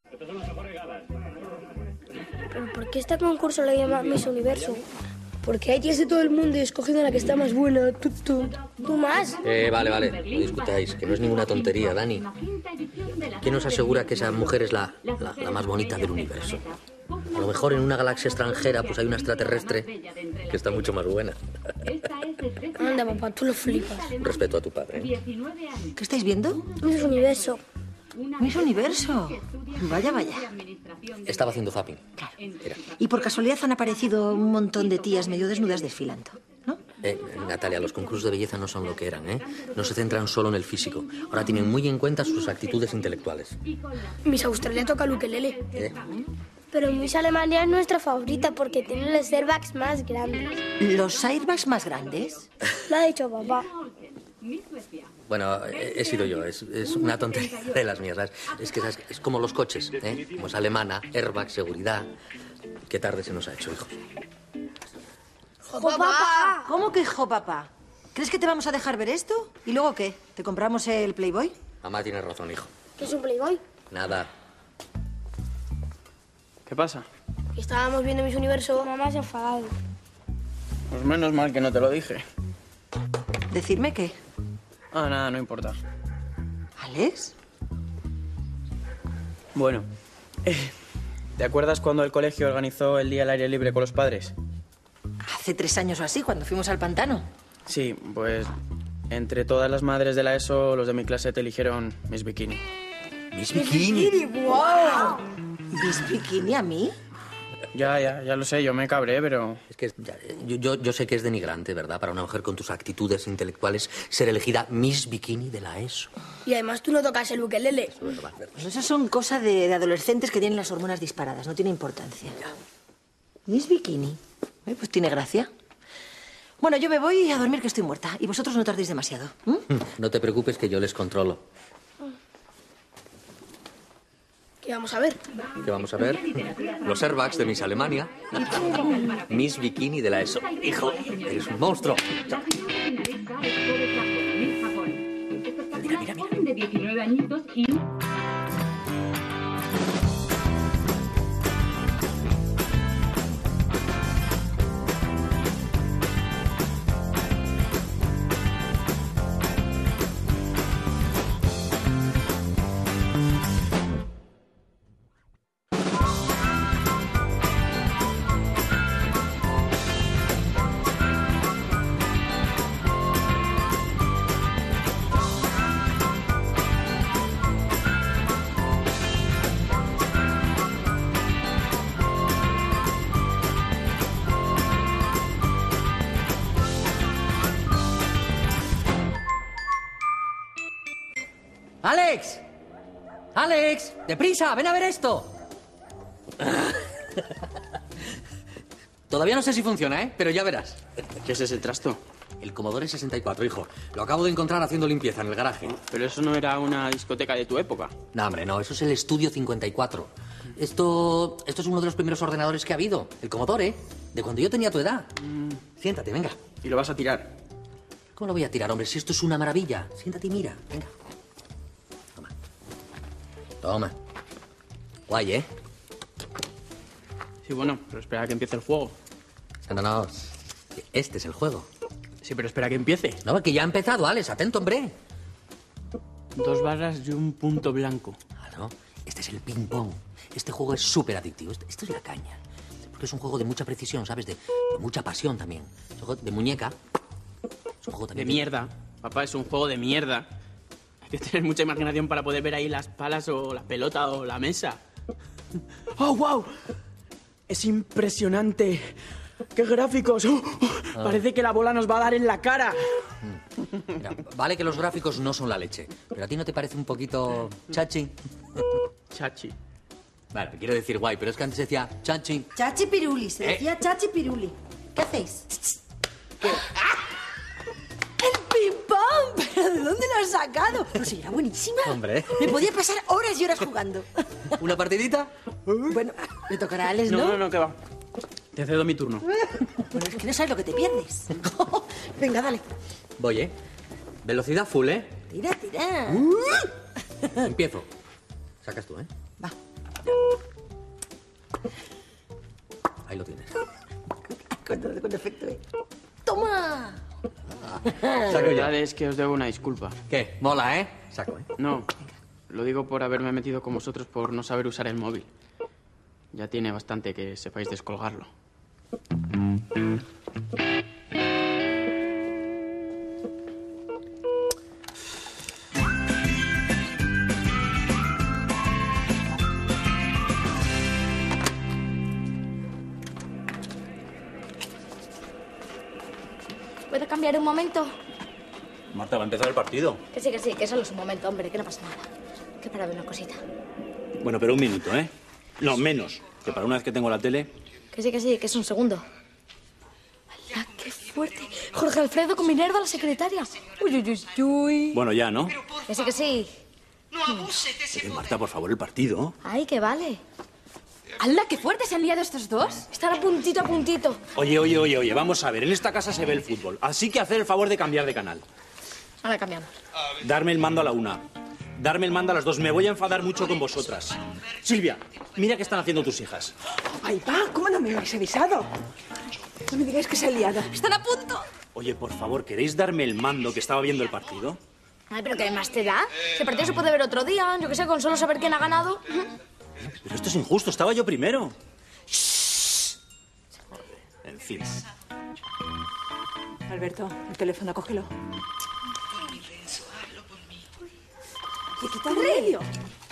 ¿Pero por qué este concurso lo llama Miss Universo? Porque hay tías de todo el mundo y escogiendo la que está más buena. Tú más. Vale, no discutáis, que no es ninguna tontería, Dani. ¿Quién nos asegura que esa mujer es la más bonita del universo? A lo mejor en una galaxia extranjera pues hay una extraterrestre que está mucho más buena. Anda, papá, tú lo flipas. Respeto a tu padre, ¿eh? ¿Qué estáis viendo? Miss Universo. Miss Universo. Vaya. Estaba haciendo zapping. Claro. Y por casualidad han aparecido un montón de tías medio desnudas desfilando, ¿no? Natalia, los concursos de belleza no son lo que eran, ¿eh? No se centran solo en el físico. Ahora tienen muy en cuenta sus actitudes intelectuales. Miss Australia toca el ukelele. Pero Miss Alemania es nuestra favorita porque tiene los airbags más grandes. ¿Los airbags más grandes? Lo ha dicho papá. Bueno, he sido yo. Es una tontería de las mías, ¿sabes? Es que ¿sabes? Es como los coches, ¿eh? Como es alemana, airbag, seguridad. Qué tarde se nos ha hecho, hijo. ¡Jo, papá! ¿Cómo que jo, papá? ¿Crees que te vamos a dejar ver esto? ¿Y luego qué? ¿Te compramos el Playboy? Mamá tiene razón, hijo. ¿Qué es un Playboy? Nada. ¿Qué pasa? Estábamos viendo Miss Universo. Mamá se ha enfadado. Pues menos mal que no te lo dije. ¿Decirme qué? Ah, nada, no importa. ¿Alex? Bueno, ¿te acuerdas cuando el colegio organizó el día al aire libre con los padres? Hace 3 años o así, cuando fuimos al pantano. Sí, pues entre todas las madres de la ESO, los de mi clase te eligieron Miss Bikini. ¡Miss Bikini! ¡Wow! ¿Miss Bikini a mí? Ya lo sé, yo me cabré, pero... Es que yo sé que es denigrante, ¿verdad? Para una mujer con tus actitudes intelectuales ser elegida Miss Bikini de la ESO. Y además tú no tocas el ukelele. Pues esas son cosas de adolescentes que tienen las hormonas disparadas, no tiene importancia. Miss Bikini. Pues tiene gracia. Bueno, yo me voy a dormir que estoy muerta y vosotros no tardéis demasiado. No te preocupes que yo les controlo. ¿Qué vamos a ver? ¿Qué vamos a ver? Los airbags de Miss Alemania. Miss Bikini de la ESO. Hijo, eres un monstruo. Mira. De 19 añitos y... ¡Alex! ¡Alex! ¡Deprisa! ¡Ven a ver esto! Todavía no sé si funciona, ¿eh? Pero ya verás. ¿Qué es ese trasto? El Commodore 64, hijo. Lo acabo de encontrar haciendo limpieza en el garaje. Pero eso no era una discoteca de tu época. No, hombre, no. Eso es el Estudio 54. Esto es uno de los primeros ordenadores que ha habido. El Commodore, ¿eh? De cuando yo tenía tu edad. Siéntate, venga. ¿Y lo vas a tirar? ¿Cómo lo voy a tirar, hombre? Si esto es una maravilla. Siéntate y mira. Venga. Toma. Guay, ¿eh? Sí, bueno, pero espera a que empiece el juego. No. Este es el juego. Sí, pero espera a que empiece. No, que ya ha empezado, Alex. Atento, hombre. 2 barras y un punto blanco. Claro. Este es el ping-pong. Este juego es súper adictivo. Esto es la caña. Porque es un juego de mucha precisión, ¿sabes? De mucha pasión también. Es un juego de muñeca. Es un juego también De mierda. Papá, es un juego de mierda. Hay que tener mucha imaginación para poder ver ahí las palas o la pelota o la mesa. ¡Oh, wow! Es impresionante. ¡Qué gráficos! Parece que la bola nos va a dar en la cara. Mira, vale que los gráficos no son la leche, pero ¿a ti no te parece un poquito chachi? Chachi. Vale, quiero decir guay, pero es que antes decía chachi. Chachi Piruli, se decía Chachi Piruli. ¿Qué hacéis? ¿Qué? ¡El ping-pong! ¿Pero de dónde lo has sacado? Pero si era buenísima. Hombre. Me podía pasar horas y horas jugando. ¿Una partidita? Bueno, le tocará a Alex, ¿no? No, que va. Te cedo mi turno. Bueno, es que no sabes lo que te pierdes. Venga, dale. Voy, ¿eh? Velocidad full, ¿eh? Tira. Empiezo. Sacas tú, ¿eh? Va. Ahí lo tienes. Con efecto, ¿eh? ¡Toma! La verdad es que os debo una disculpa. ¿Qué? Mola, ¿eh? Saco, ¿eh? No, lo digo por haberme metido con vosotros por no saber usar el móvil. Ya tiene bastante que sepáis descolgarlo. ¿Puede cambiar un momento? Marta, va a empezar el partido. Que sí, que solo es un momento, hombre, que no pasa nada. Que para ver una cosita. Bueno, pero un minuto, ¿eh? No, menos. Que para una vez que tengo la tele... Que sí, que es un segundo. ¡Hala, qué fuerte! Jorge Alfredo con Minerva, la secretaria. Uy, uy, uy, uy. Bueno, ya, ¿no? Que sí. Marta, por favor, el partido. Ay, que vale. ¡Hala, qué fuerte se han liado estos dos! Están a puntito, a puntito. Oye, vamos a ver. En esta casa se ve el fútbol. Así que hacer el favor de cambiar de canal. Ahora cambiamos. Darme el mando a la 1. Darme el mando a las 2. Me voy a enfadar mucho con vosotras. Silvia, mira qué están haciendo tus hijas. Ay, pa, ¿cómo no me habéis avisado? No me digáis que se ha liado. ¡Están a punto! Oye, por favor, ¿queréis darme el mando que estaba viendo el partido? Ay, pero ¿qué más te da? Ese partido se puede ver otro día, yo qué sé, con solo saber quién ha ganado. Pero esto es injusto. Estaba yo primero. En fin. Alberto, el teléfono, cógelo. ¿Y quita el radio?